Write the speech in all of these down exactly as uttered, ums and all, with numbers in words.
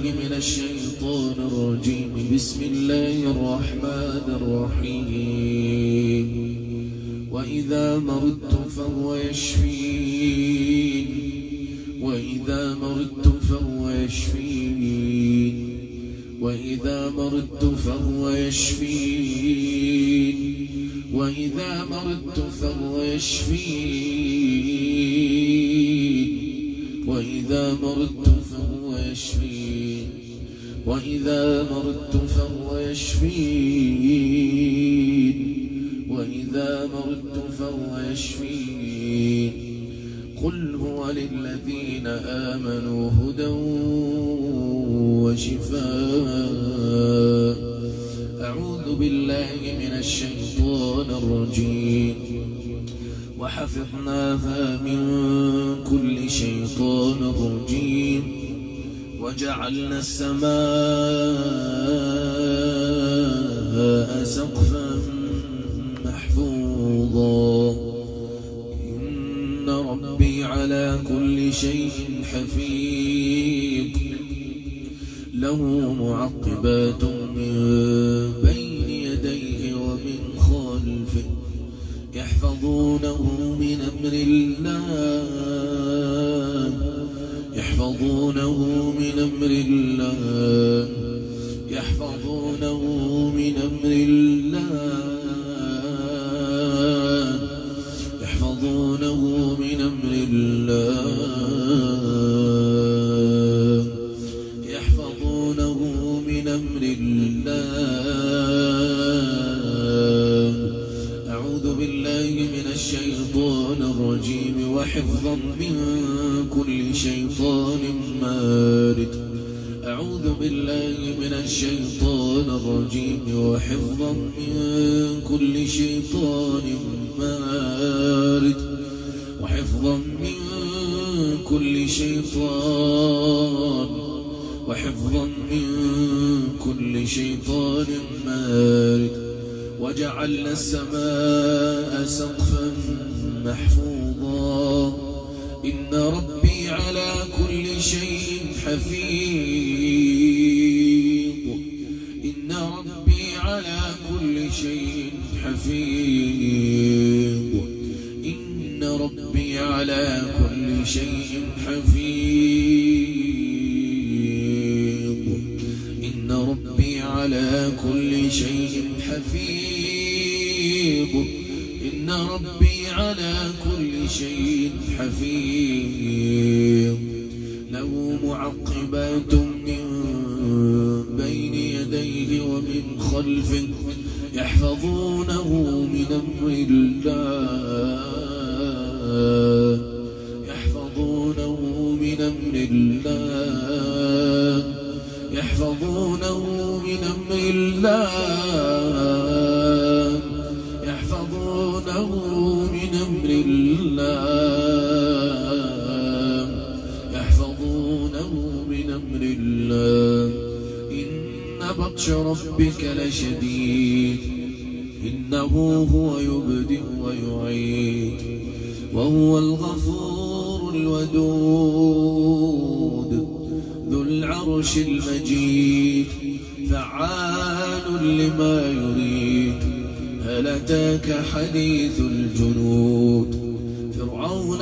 من الشيطان الرجيم. بسم الله الرحمن الرحيم. وإذا مرضت فهو يشفين وإذا مرضت فهو يشفين وإذا مرضت فهو يشفين وإذا مرضت فهو يشفين وإذا مرضت فهو يشفين وإذا مرضت فهو يشفين وإذا مرضت فهو يشفين. قل هو للذين آمنوا هدى وشفاء. أعوذ بالله من الشيطان الرجيم. وحفظناها من كل شيطان رجيم. وجعلنا السماء سقفا محفوظا. إن ربي على كل شيء حفيظ. له معقبات من بين يديه ومن خلفه يحفظونه من أمر الله يحفظونه من أمر الله يحفظونه من أمر الله يحفظونه من أمر الله يحفظونه من أمر الله. أعوذ بالله من الشيطان الرجيم. وحفظا من كل شيطان مارد. أعوذ بالله من الشيطان الرجيم. وحفظا من كل شيطان مارد وحفظا من كل شيطان وحفظا من كل شيطان مارد. وجعلنا السماء سقفا محفوظا. إن ربي على كل شيء حفيظ. إن ربي على كل شيء حفيظ. إن ربي على كل شيء حفيظ. إن ربي على كل شيء حفيظ. إن ربي على كل شيء حفيظ. له معقبات من بين يديه ومن خلفه يحفظونه من أمر الله يحفظونه من أمر الله يحفظونه من أمر الله يحفظونه من أمر الله يحفظونه من أمر الله. إن بطش ربك لشديد. إنه هو يبدئ ويعيد وهو الغفور الودود ذو العرش المجيد. فعال لما يريد. هل أتاك حديث الجنود. فرعون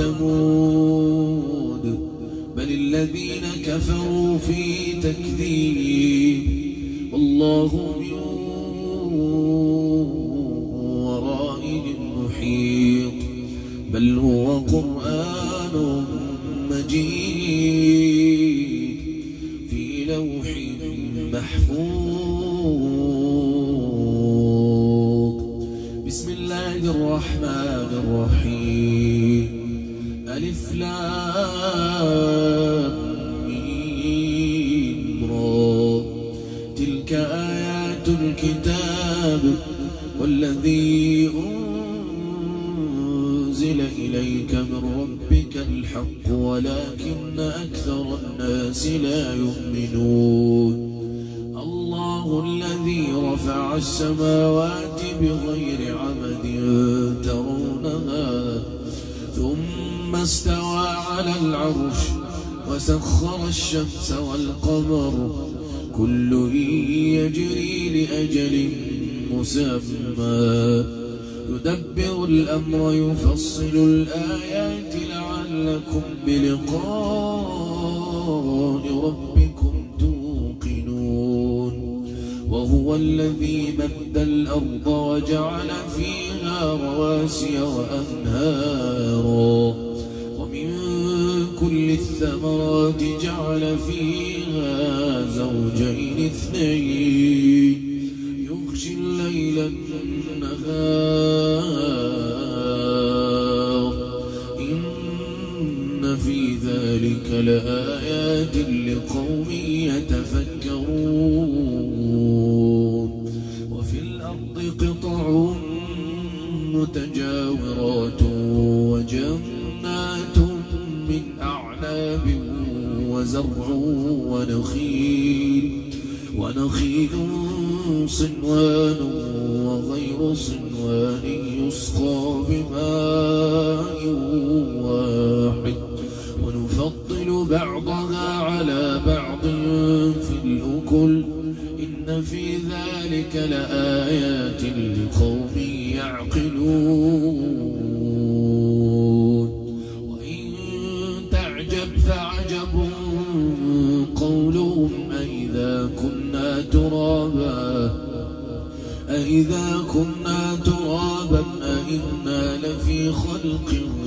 وثمود بل الذين كفروا في تكذيب. والله من ورائهم محيط. بل هو قرآن مجيد في لوح محفوظ. بسم الله الرحمن الرحيم. ألف لام ميم را. تلك آيات الكتاب والذي أنزل إليك من ربك الحق ولكن أكثر الناس لا يؤمنون. الله الذي رفع السماوات بغير عمد ترونها ثم استوى على العرش وسخر الشمس والقمر كل يجري لأجل مسمى يدبر الأمر يفصل الآيات لعلكم بلقاء ربكم توقنون وهو الذي مد الأرض وجعل فيها رواسي وأنهارا ومن كل الثمرات جعل فيها زوجين اثنين يغشي الليل النهار إن في ذلك لآيات لقوم يتفكرون وفي الأرض قطع متجاورات وجنات من أعناب وزرع ونخيل ونخيل صنوان وغير صنوان يسقى بماء واحد ونفضل بعضها على بعض في الأكل إن في ذلك لآيات لقوم يعقلون وإن تعجب فعجب قولهم أئذا كنا ترابا أئذا كنا ترابا أئنا لفي خلق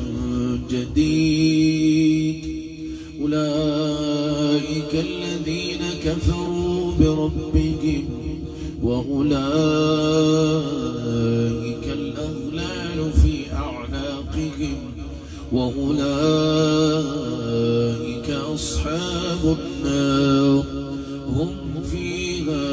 جديد أولئك الذين كفروا بربهم وأولئك الأغلال في أعناقهم وأولئك أصحاب النار هم فيها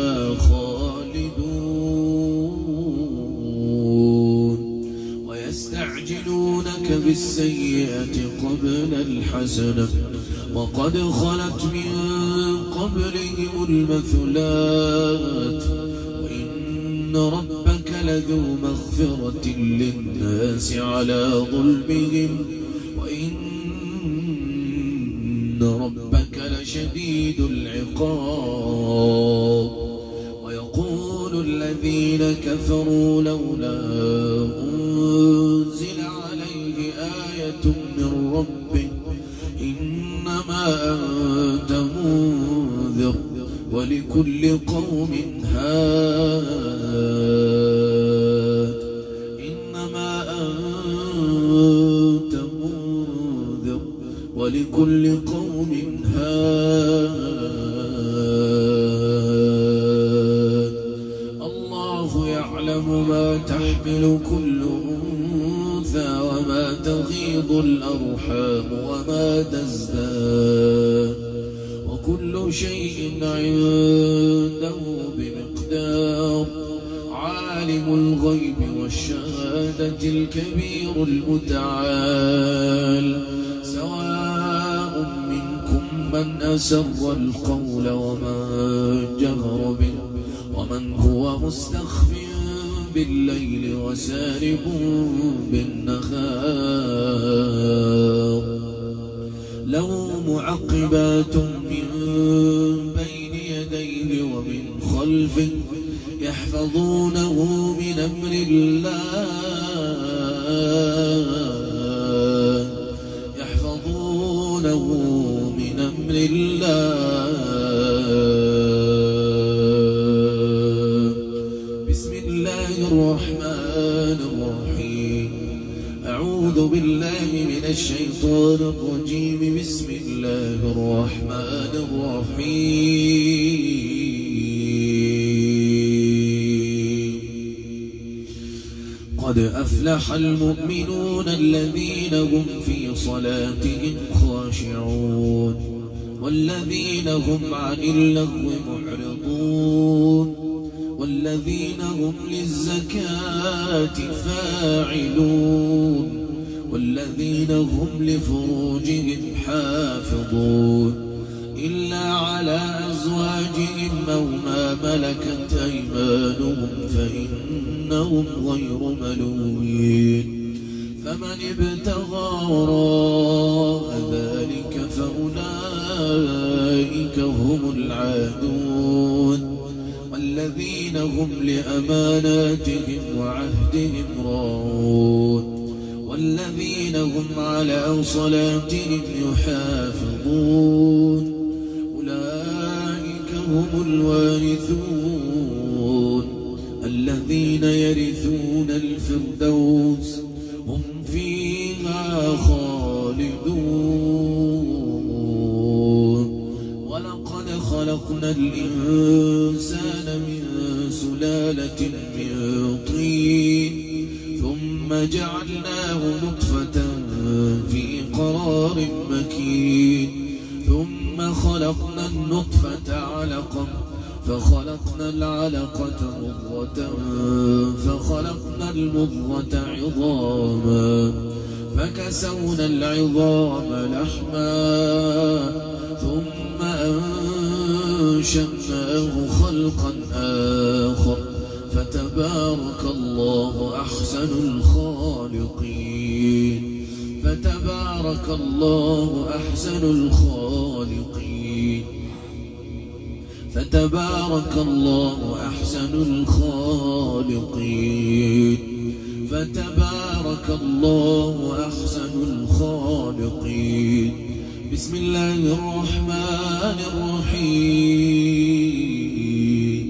خالدون ويستعجلونك بالسيئة قبل الحسنة وقد خلت من قبلهم المثلات وإن ربك لذو مغفرة للناس على ظلمهم وإن ربك لشديد العقاب ويقول الذين كفروا لولا أنزل عليه آية من ربه إنما أنت منذر ولكل قوم هاد إنما أنت منذر ولكل قوم هاد الله يعلم ما تحمل كل أنثى وما تغيض الأرحام وما تزداد وكل شيء عنده بمقدار عالم الغيب والشهادة الكبير المتعال سواء منكم من أسر القول ومن جهر به ومن هو مستخف بالليل وسارب بالنهار له معقبات من بين يديه ومن خلفه يحفظونه من أمر الله يحفظونه من أمر الله بسم الله الرحمن الرحيم أعوذ بالله من الشيطان الرجيم بسم الله الرحمن الرحيم قد أفلح المؤمنون الذين هم في صلاتهم خاشعون والذين هم عن اللغو معرضون والذين هم للزكاة فاعلون والذين هم لفروجهم حافظون إلا على أزواجهم أو ما ملكت أيمانهم فإنهم غير ملومين فمن ابتغى وراء ذلك فأولئك هم العادون والذين هم لأماناتهم وعهدهم راعون والذين هم على صلاتهم يحافظون أولئك هم الوارثون الذين يرثون الفردوس هم فيها خالدون ولقد خلقنا الإنسان من سلالة من طين ثم جعلناه نطفة في قرار مكين ثم خلقنا النطفة علقة فخلقنا العلقة مضغة فخلقنا المضغة عظاما فكسونا العظام لحما ثم أنشأناه خلقا آخر فتبارك الله أحسن الخالقين فتبارك الله أحسن الخالقين فتبارك الله أحسن الخالقين فتبارك الله أحسن الخالقين بسم الله الرحمن الرحيم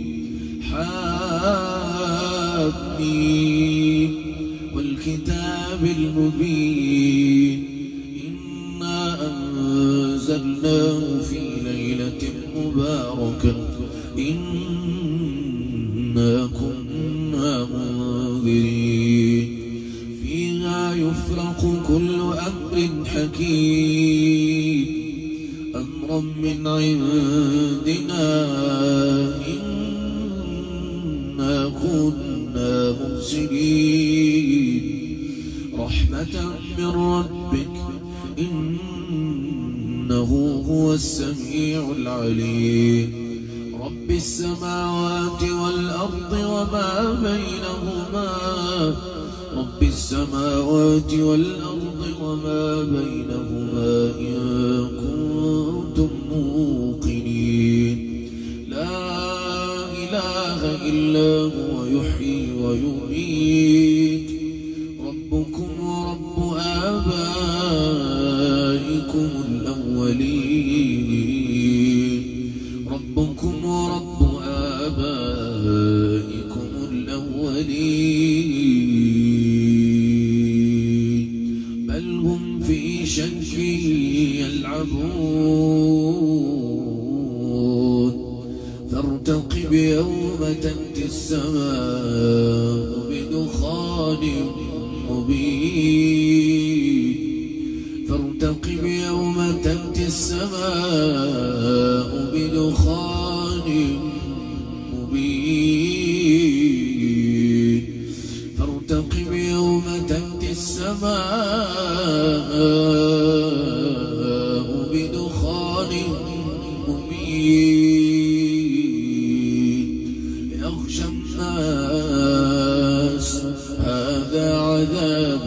حميم والكتاب المبين إنا أنزلناه في ليلة مباركة إنا كنا منذرين فيها يفرق كل أمر حكيم أمرا من عندنا إنا كنا مرسلين رحمة من ربك إنه هو السميع العليم رب السماوات والأرض وما بينهما رب السماوات والأرض وما بينهما إن كنتم موقنين لا إله إلا هو يحيي ويميت ربكم ورب آبائكم الأولين ربكم ورب آبائكم الأولين بل هم في شك يلعبون فارتقب يوم تأتي السماء بدخان مبين فارتقب يوم تأتي السماء بدخان مبين فارتقب يوم تأتي السماء بدخان مبين يغشى الناس هذا عذاب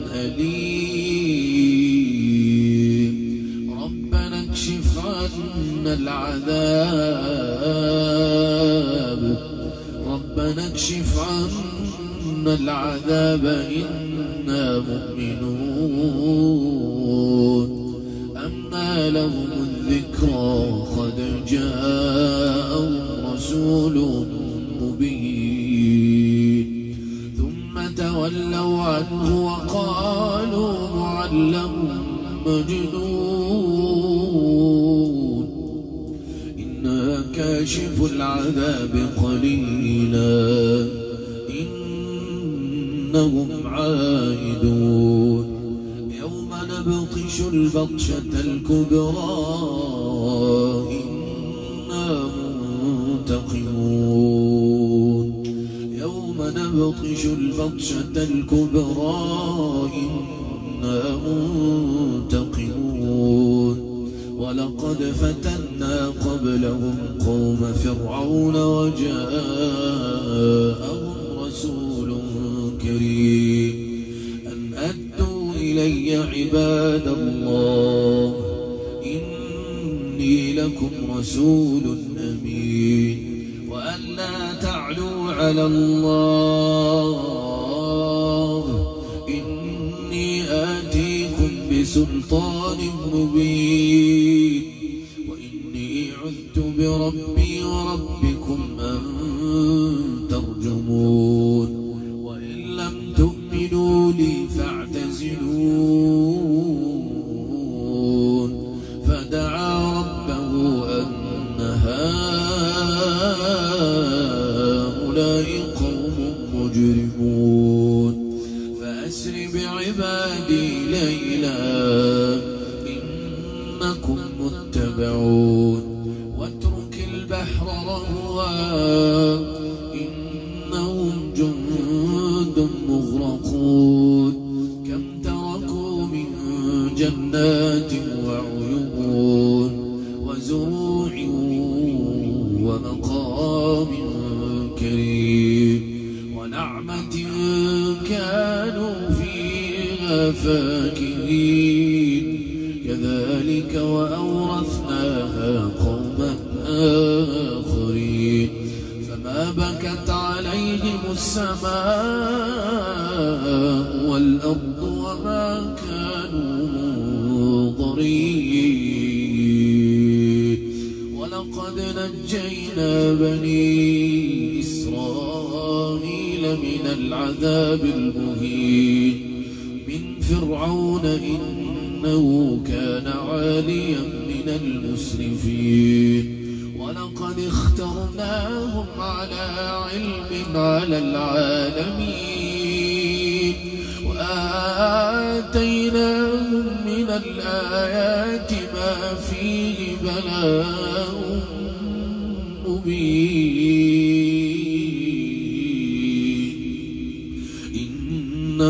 أليم ربنا اكشف عنا العذاب ربنا اكشف عنا العذاب إنا مؤمنون أنى لهم الذكرى قد جاءهم رسول مبين ثم تولوا عنه وقالوا معلم مجنون إنا كاشف العذاب قليلا إنهم عائدون يوم نبطش البطشة الكبرى إنا منتقمون يوم نبطش البطشة الكبرى إنا منتقمون ولقد فتنا قبلهم قوم فرعون وجاءهم رسول كريم أن عباد الله إني لكم رسول أمين وأن لا تعلوا على الله إني آتيكم بسلطان مبين وإني عذت بربي وربكم أن ترجمون وإن لم تؤمنوا لي فاعتزلون فدعا ربه أن هؤلاء قوم مجرمون فأسر بعبادي ليلا إنكم متبعون واترك البحر رهوا إنهم جند مغرقون كم تركوا من جنات وعيون وزروع ومقام كريم ونعمة كانوا فيها فاكهين كذلك وأورثناها قوما آخرين فما بكت عليهم السماء والأرض وما كانوا منظرين ولقد نجينا بني إسرائيل من العذاب المهين من فرعون إنه كان عاليا من المسرفين ولقد اخترناهم على علم على العالمين وآتيناهم من الآيات ما فيه بلاء مبين إن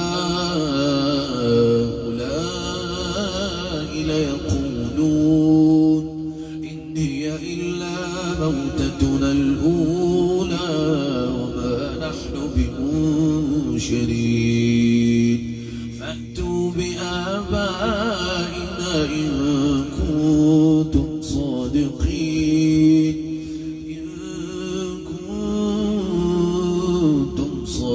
هؤلاء ليقولون إن هي إلا موتتنا الأولى وما نحن بمنشرين فأتوا بآبائنا إن كنتم صادقين إن كنتم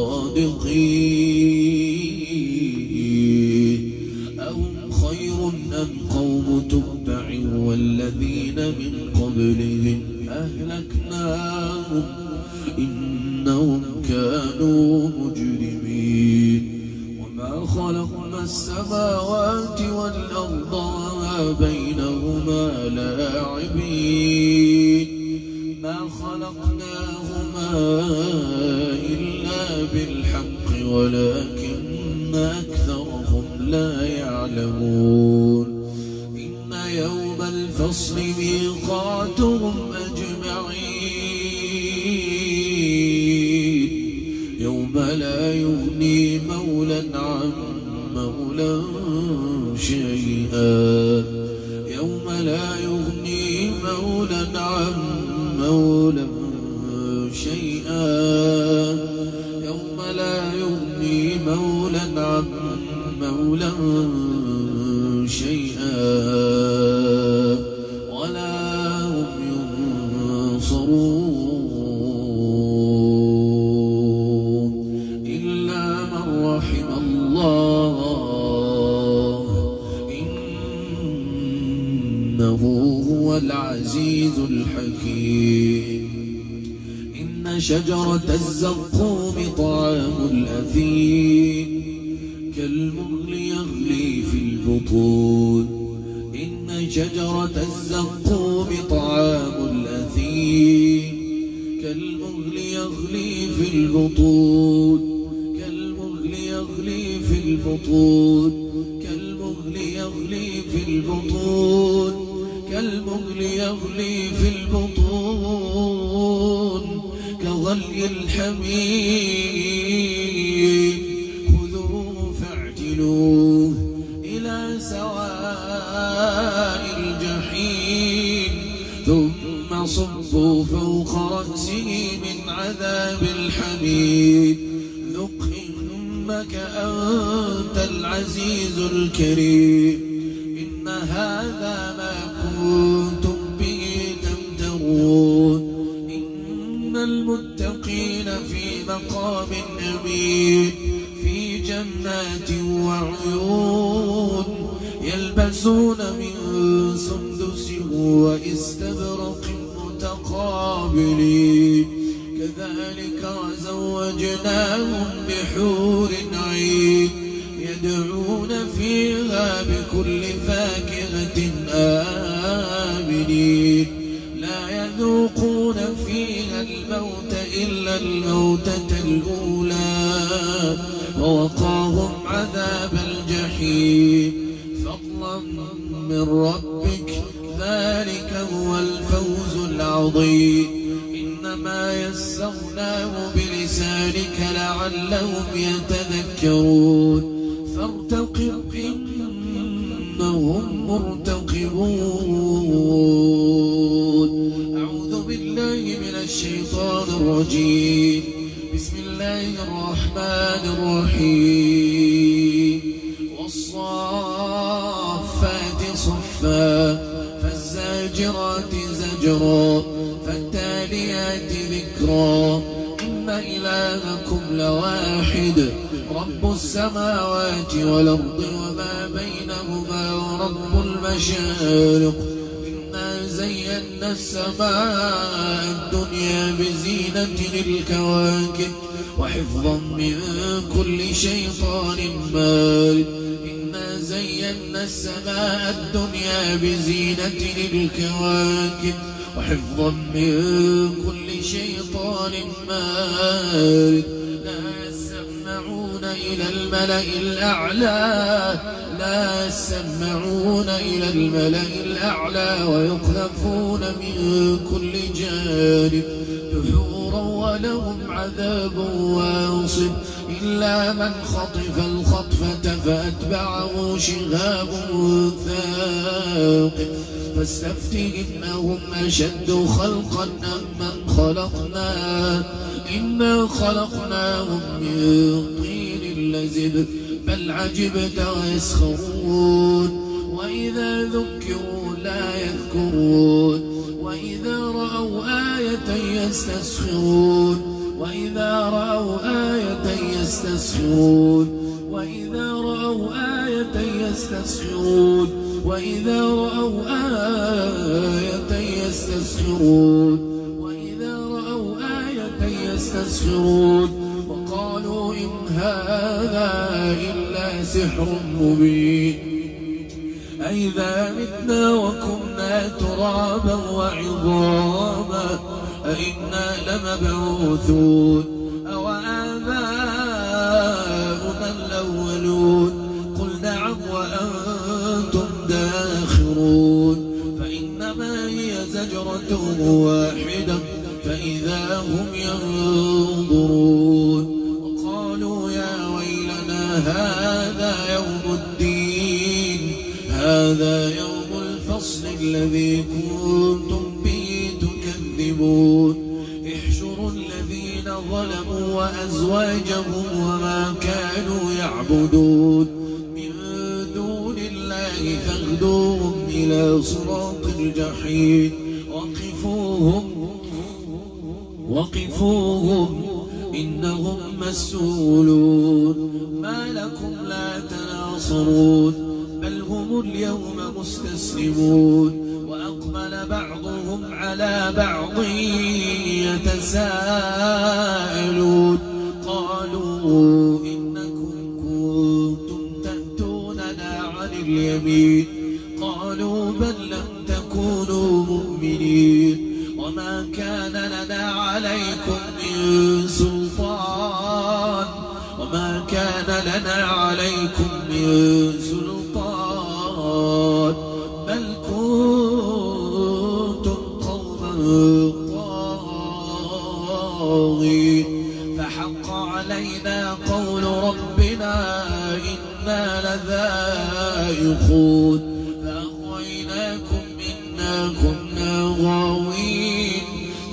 صادقين أهم خير أم قوم تبع والذين من قبلهم أهلكناهم إنهم كانوا مجرمين وما خلقنا السماوات والأرض وما بينهما لاعبين ما خلقناهما إلا بالحق ولكن أكثرهم لا يعلمون إن يوم الفصل ميقاتهم أجمعين يوم لا يغني مولى عن مولى شيئا يوم لا يغني مولى عن مولى شيئا يوم لا يغني مولى عن مولى شيئا ولا هم ينصرون إلا من رحم الله إنه هو العزيز الحكيم إن شجرة الزقوم طعام الأثيم كالمغل يغلي في البطون إن شجرة الزقوم طعام الأثيم كالمغل يغلي في البطون كالمغل يغلي في البطون كالمغل يغلي في البطون كالمغل يغلي في البطون كغلي الحميم خذوه فاعتلوه إلى سواء الجحيم ثم صبوا فوق رأسه من عذاب الحميم ذق إنك أنت العزيز الكريم إن هذا ما كنتم به تمترون إن المتقين في مقام أمين في جنات وعيون يلبسون من سندس واستبرق متقابلين كذلك وزوجناهم بحور عين يدعون فيها بكل فاكهة آمنين لا يذوقون فيها الموت إلا الموتة الأولى ووقاهم عذاب الجحيم فضلا من ربك ذلك هو الفوز العظيم إنما يسرناه بلسانك لعلهم يتذكرون فارتقب إنهم مرتقبون أعوذ بالله من الشيطان الرجيم بسم الله الرحمن الرحيم والصافات صفا فالزاجرات زجرا فالتاليات ذكرا إن إلهكم لواحد رب السماوات والأرض وما بينهما ورب المشارق إنا زينا السماء الدنيا بزينة الكواكب وحفظا من كل شيطان مارد إنا زينا السماء الدنيا بزينة الكواكب وحفظا من كل شيطان مارد لا يسمعون إلى الملأ الأعلى لا يسمعون إلى الملأ الأعلى ويقذفون من كل جانب دحورا ولهم عذاب واصب إلا من خطف الخطفة فأتبعه شهاب ثاقب فاستفتهم أشد خلقا أم من خلقنا إنا خلقناهم من طين لزب بل عجبت ويسخرون وإذا ذكروا لا يذكرون وإذا رأوا آية يستسخرون وإذا رأوا آية يستسخرون وإذا رأوا آية يستسخرون وإذا رأوا آية يستسخرون وإذا رأوا آية يستسخرون وقالوا إن هذا إلا سحر مبين أئذا متنا وكنا ترابا وعظاما أئنا لمبعوثون أو آباؤنا الأولون قل نعم وأنتم داخرون فإنما هي زجرة واحدة فإذا هم ينظرون وقالوا يا ويلنا هذا يوم الدين هذا يوم الفصل الذي كنتم به تكذبون احشروا الذين ظلموا وأزواجهم وما كانوا يعبدون من دون الله فاهدوهم إلى صراط الجحيم وقفوهم وقفوهم إنهم مسؤولون ما لكم لا تناصرون بل هم اليوم مستسلمون وأقبل بعضهم على بعض يتساءلون قالوا إنكم كنتم تأتوننا عن اليمين قالوا بل لم تكونوا مؤمنين وما كان لنا عليكم من سلطان وما كان لنا عليكم من سلطان بل كنتم قوما طاغين فحق علينا قول ربنا إنا لذائقون فأغويناكم إنا كنا غاوين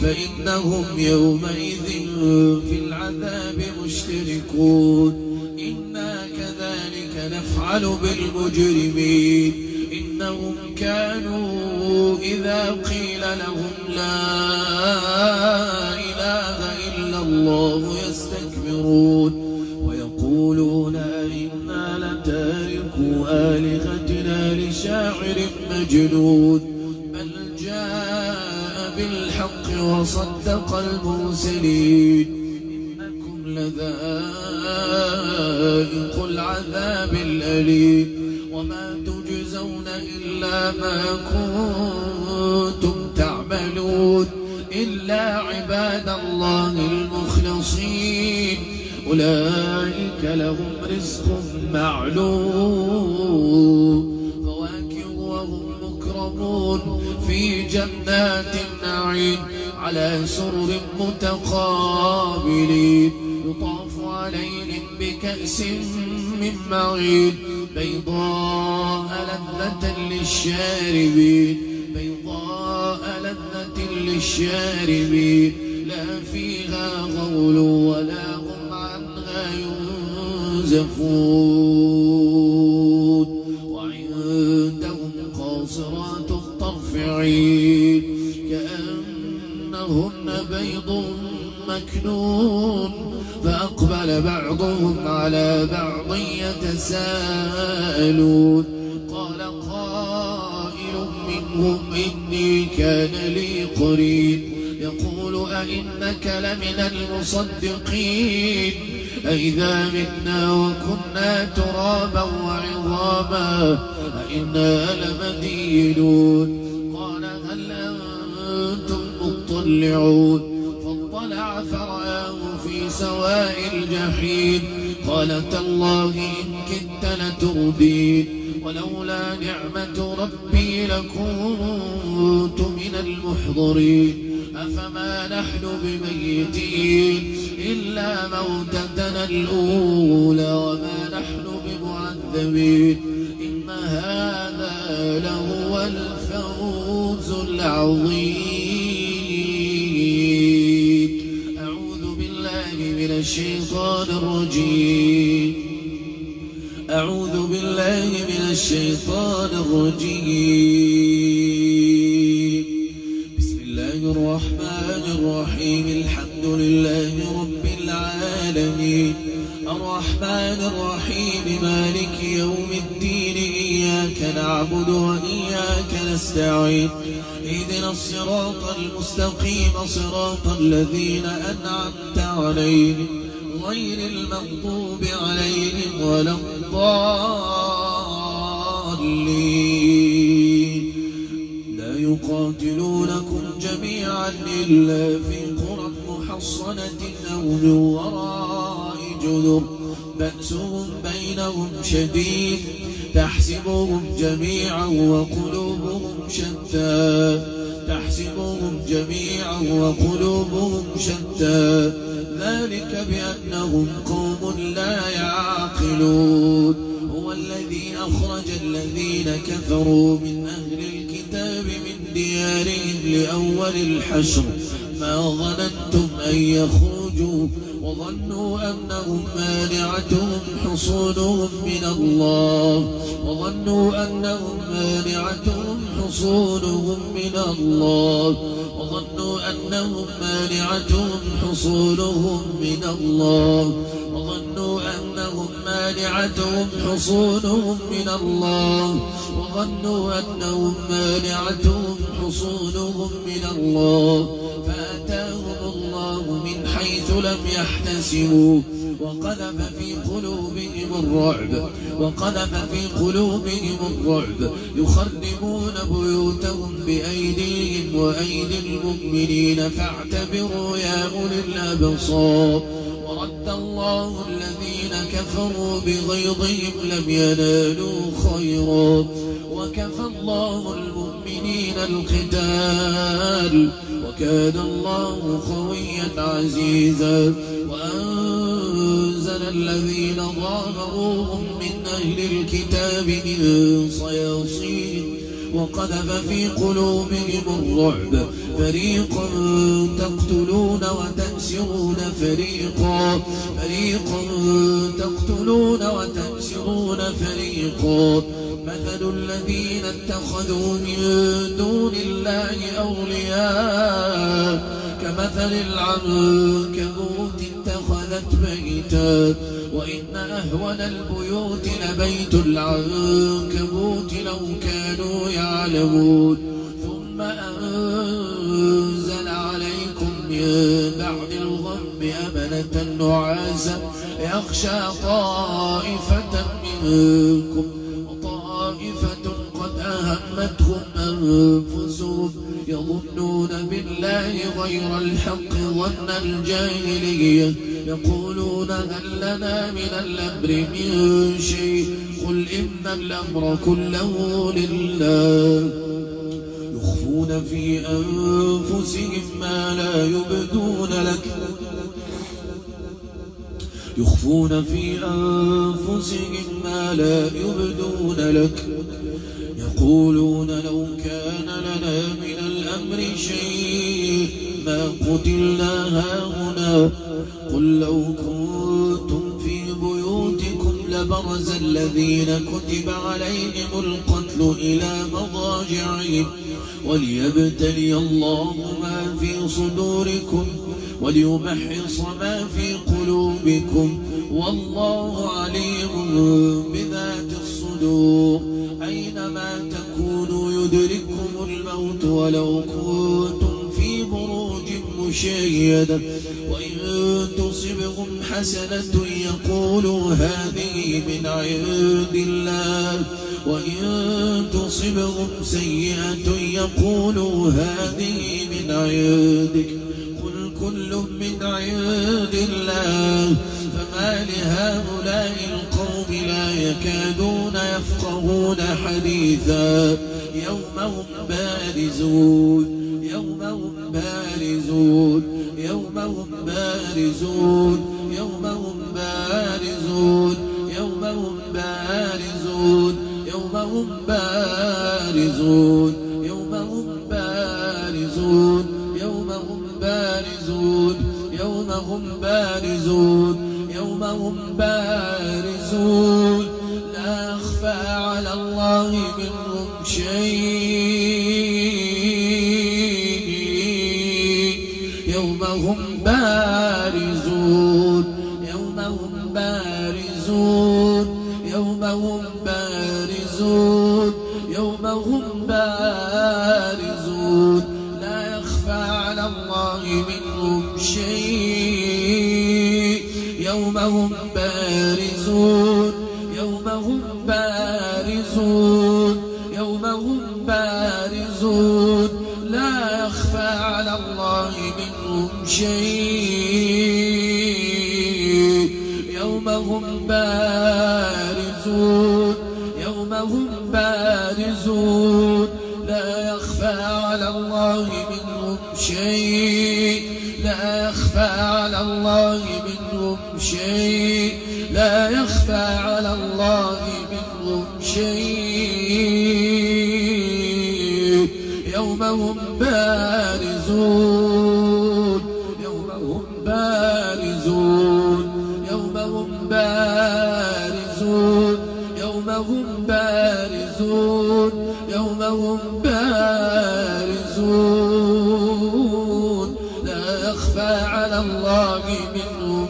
فإنهم يومئذ في العذاب مشتركون إن نفعل بالمجرمين إنهم كانوا إذا قيل لهم لا إله إلا الله يستكبرون ويقولون أئنا لتاركو آلهتنا لشاعر مجنون بل جاء بالحق وصدق المرسلين إنكم لذائق العذاب الأليم وما تجزون إلا ما كنتم تعملون إلا عباد الله المخلصين أولئك لهم رزق معلوم فواكه وهم مكرمون في جنات النعيم على سرر متقابلين يطاف عليهم بكأس من معين بيضاء لذة للشاربين بيضاء لذة للشاربين لا فيها غول ولا هم عنها ينزفون وعندهم قاصرات الطرف عين كأنهن بيض مكنون فأقبل بعضهم على بعض يتساءلون قال قائل منهم إني كان لي قرين يقول أئنك لمن المصدقين أئذا متنا وكنا ترابا وعظاما أئنا لمدينون قال هل أنتم مطلعون فاطلع فرآه في سواء الجحيم قال تالله إن كدت لتردين ولولا نعمة ربي لكنت من المحضرين أفما نحن بميتين إلا موتتنا الأولى وما نحن بمعذبين إن هذا لهو الفوز العظيم أعوذ بالله من الشيطان الرجيم أعوذ بالله من الشيطان الرجيم بسم الله الرحمن الرحيم الحمد لله رب العالمين الرحمن الرحيم مالك يوم الدين إياك نعبد وإياك نستعين اهدنا الصراط المستقيم صراط الذين أنعمت عليهم غير المغضوب عليهم ولا الضالين لا يقاتلونكم جميعا إلا في قرى محصنة أو من وراء جدر بأسهم بينهم شديد تحسبهم جميعا وقلوبهم شتى تحسبهم جميعا وقلوبهم شتى ذلك بأنهم قوم لا يعقلون هو الذي أخرج الذين كفروا من أهل الكتاب من ديارهم لأول الحشر ما ظننتم أن يخرجوا وظنوا أنهم مانعتهم حصونهم من الله وظنوا أنهم مانعتهم حصونهم من الله وظنوا أنهم مانعتهم حصونهم من الله وظنوا أنهم مانعتهم حصونهم من الله وظنوا أنهم مانعتهم حصونهم من الله فأتاهم الله من حيث لم يحتسبوا وقذف في قلوبهم الرعب وقذف في قلوبهم الرعب يخربون بيوتهم بأيديهم وأيدي المؤمنين فاعتبروا يا أولي الأبصار ورد الله الذين كفروا بغيظهم لم ينالوا خيرا وكفى الله المؤمنين القتال وكان الله قويا عزيزا وأنزل الذين ظاهروهم من أهل الكتاب من صياصين وقذف في قلوبهم الرعب فريقا تقتلون وتأسرون فريقا فريقا تقتلون وتأسرون فريقا مثل الذين اتخذوا من دون الله أولياء كمثل العنكبوت اتخذت بيتا وإن أهون البيوت لبيت العنكبوت لو كانوا يعلمون ثم أنزل عليكم من بعد الغم أمنة نعاسا يخشى طائفة منكم وطائفة قد أهمتهم أنفسهم يظنون بالله غير الحق ظن الجاهلية يقولون هل لنا من الأمر من شيء قل إن الأمر كله لله يخفون في أنفسهم ما لا يبدون لك يخفون في أنفسهم ما لا يبدون لك يقولون لو كان لنا من الأمر شيء ما قتلنا هاهنا قل لو كنتم في بيوتكم لبرز الذين كتب عليهم القتل إلى مضاجعهم وليبتلي الله ما في صدوركم وليمحص ما في قلوبكم والله عليم بذات الصدور أينما تكونوا يدرككم الموت ولو كنتم في بروج مشيدة وإن تصبهم حسنة يقولوا هذه من عند الله وإن تصبهم سيئة يقولوا هذه من عندك قل كل من عند الله فما لهؤلاء القوم لا يكادون يفقهون حديثا يوم هم بارزون يوم هم بارزون يوم هم بارزون يوم هم بارزون يوم هم بارزون يوم هم بارزون يوم هم بارزون يوم هم بارزون يوم هم بارزون يوم هم بارزون لا يخفى على الله منهم شيء يوم هم بارزون يوم هم بارزون يوم هم بارزون يوم هم بارزون لا يخفى على الله منهم شيء يوم هم بارزون يوم هم بارزون يوم هم بارزون لا يخفى على الله منهم شيء يوم هم بارزون يوم هم بارزون لا يخفى على الله منهم شيء لا يخفى على الله منهم شيء لا يخفى على الله منهم شيء يوم هم بارزون يوم هم بارزون يوم هم بارزون يوم هم بارزون يوم هم بارزون لا يخفى على الله منهم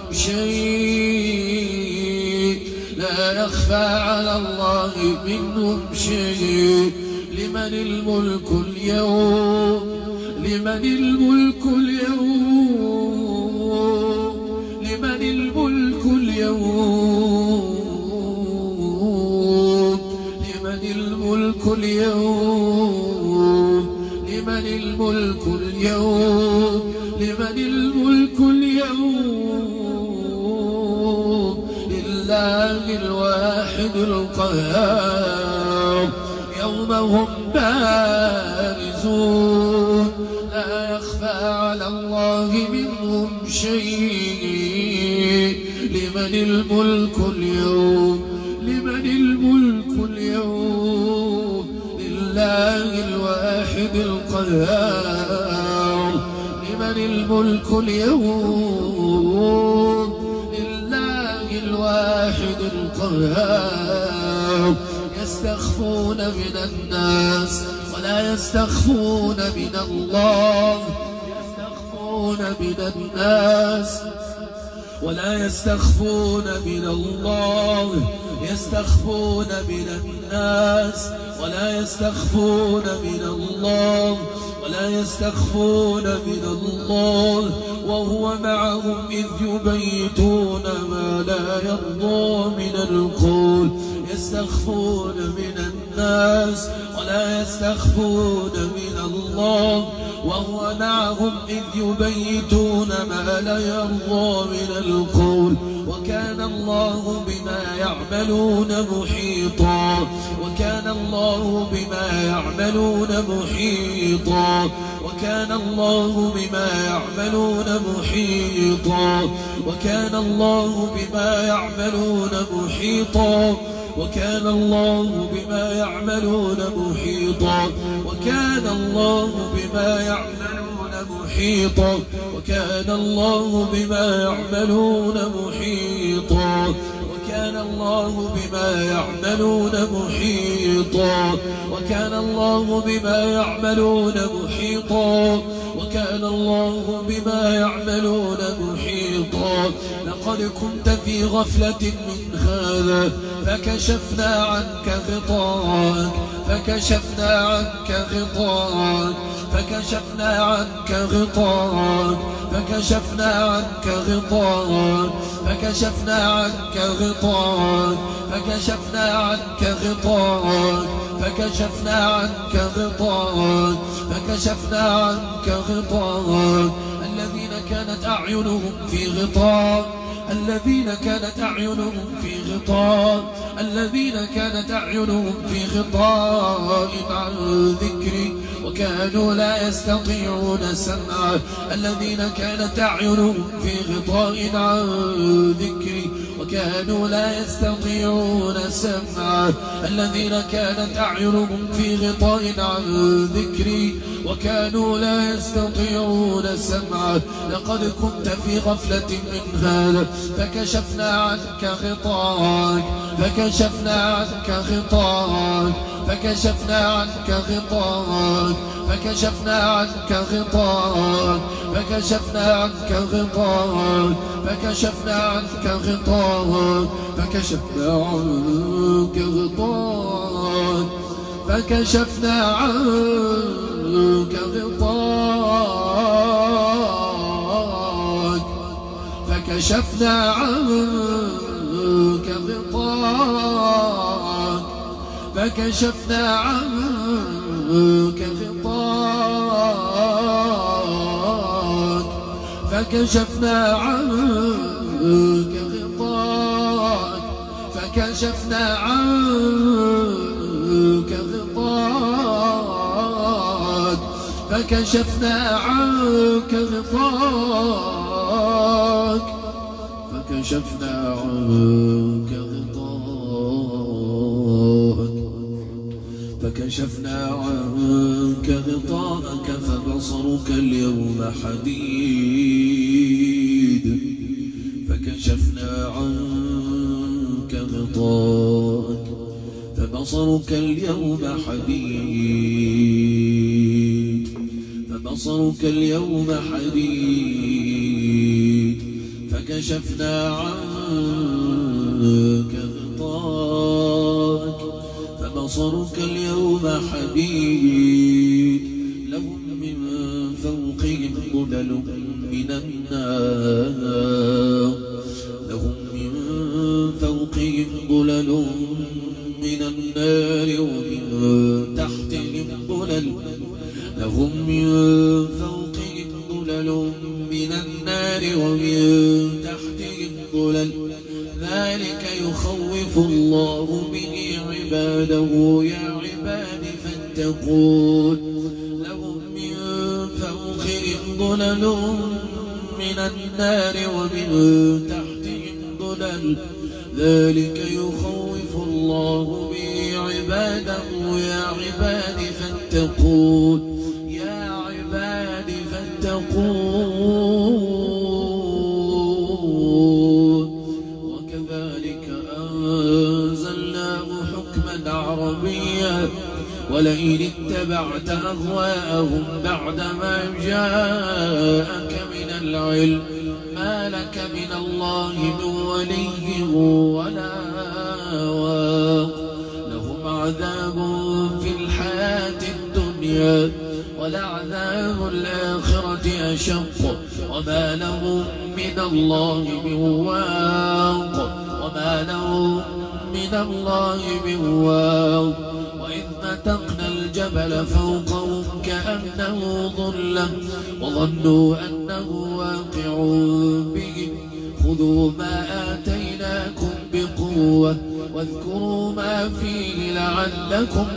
شيء لا يخفى على الله منهم شيء لمن الملك اليوم لمن الملك اليوم لمن الملك اليوم لمن الملك اليوم لمن الملك اليوم لمن الملك اليوم لله الواحد القهار يوم هم بارزون لا يخفى على الله منهم شيء لمن الملك اليوم لمن الملك اليوم لله الواحد القهار الملك اليوم لله الواحد القهار. يستخفون من الناس ولا يستخفون من الله، يستخفون من الناس ولا يستخفون من الله، يستخفون من الناس ولا يستخفون من الله، ولا يستخفون من الله وهو معهم إذ يبيتون ما لا يرضى من القول. يستخفون من الناس ولا يستخفون من الله وهو معهم إذ يبيتون ما لا يرضى من القول. وكان الله بما يعملون محيطا، وكان الله بما يعملون محيطا، وكان الله بما يعملون محيطا، وكان الله بما يعملون محيطا، وكان الله بما يعملون محيطا، وكان الله بما يعملون محيطا، وكان الله بما يعملون محيطا، وكان الله بما يعملون محيطا، وكان الله بما يعملون محيطا، وكان الله بما يعملون محيطا. لقد كنت في غفلة من هذا فكشفنا عنك غطاءك، فكشفنا عنك غطاءك، فكشفنا عنك غطاءك، فكشفنا عنك غطاءك، فكشفنا عنك غطاءك، فكشفنا عنك غطاءك، فكشفنا عنك غطاءك، فكشفنا عنك غطاءك. الذين كانت أعينهم في غطاء، الذين كانت أعينهم في غطاء، الذين كانت أعينهم في غطاء عن ذكري وكانوا لا يستطيعون سمعا. الذين كانت أعينهم في غطاء عن ذكري وكانوا لا يستطيعون سمعا. الذين كانت أعينهم في غطاء عن ذكري وكانوا لا يستطيعون سمعا. لقد كنت في غفلة من هذا فكشفنا عنك غطاءك، فكشفنا عنك غطاءك، فكشفنا عنك غطاءك، فكشفنا عنك غطاءك، فكشفنا عنك غطاءك، فكشفنا عنك غطاءك، فكشفنا عنك غطاءك، فكشفنا عنك غطاءك، فكشفنا عنك غطاءك، فكشفنا عنك غطاءك، فكشفنا عنك غطاءك، فكشفنا عنك غطاءك، فكشفنا عنك غطاءك، فكشفنا عنك غطاءك، فكشفنا عنك غطاءك فبصرك اليوم حديد، فكشفنا عنك غطاءك فبصرك اليوم حديد، فبصرك اليوم حديد، فكشفنا عنك غطاءك فبصرك اليوم حديد. لهم من فوقهم ظلل من النار، لهم من فوقهم ظلل من النار ومن تحتهم ظلل، لهم من فوقهم ظلل من النار ومن تحتهم ظلل. ذلك يخوف الله به عباده يا عباد فاتقون. لهم من فوقهم ظلل من النار ومن تحتهم ظلل. ذلك يخوف الله به عباده يا عباد فاتقون، يا عباد فاتقون. يتقون. وكذلك أنزلناه حكما عربيا ولئن اتبعت أهواءهم بعدما جاءك من العلم ما لك من الله من ولي ولا واق. لهم عذاب في الحياة الدنيا ولعذاب الآخرة أشق وما لهم من الله من واق وما لهم من الله من واق. وإذ نتقنا الجبل فوقهم كأنه ظلة وظنوا أنه واقع بهم خذوا ما آتيناكم بقوة واذكروا ما فيه لعلكم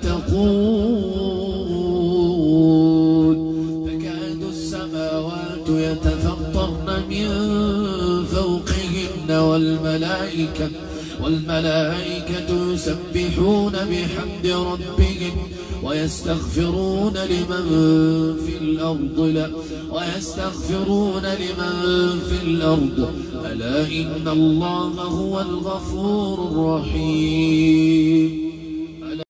تتقون. تكاد السماوات يتفطرن من فوقهن والملائكة والملائكة يسبحون بحمد ربهم ويستغفرون لمن في الأرض لا ويستغفرون لمن في الأرض ألا إن الله هو الغفور الرحيم.